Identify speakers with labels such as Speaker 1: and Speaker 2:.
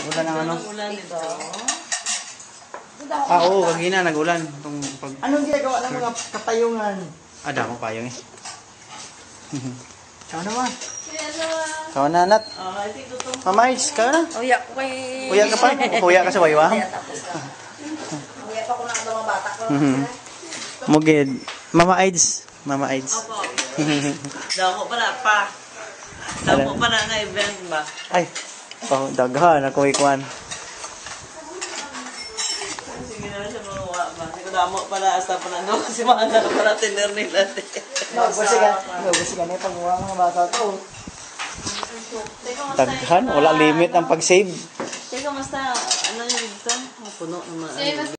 Speaker 1: Ulan ang ano.
Speaker 2: Ulan ito.
Speaker 1: Oo, kagina nag-ulan.
Speaker 3: Anong ginagawa ng mga kapayungan?
Speaker 1: Dako payong eh.
Speaker 3: Ikaw naman.
Speaker 1: Kawan na, Nat.
Speaker 2: I think tutong.
Speaker 1: Mama Ides, kawan na.
Speaker 4: Uya ko kay...
Speaker 1: Uya ka pa? Uya ka sa waywang?
Speaker 4: Uya pa ko na ang mga bata ko.
Speaker 1: Mugid. Mama Ides. Mama Ides.
Speaker 2: Opo. Dako pa na pa. Dako pa na nga event ba?
Speaker 1: Ay. Daghan ako ikuan.
Speaker 2: Sige na siya mga wa ba. Hindi ko damo pala hasta pa na no. Kasi mga na para tiner nila.
Speaker 3: Naubos ka na yung pagmuha ng mga bata to.
Speaker 1: Daghan. Wala limit ang pag-save.
Speaker 2: Teka, basta ano yung dito? Puno naman.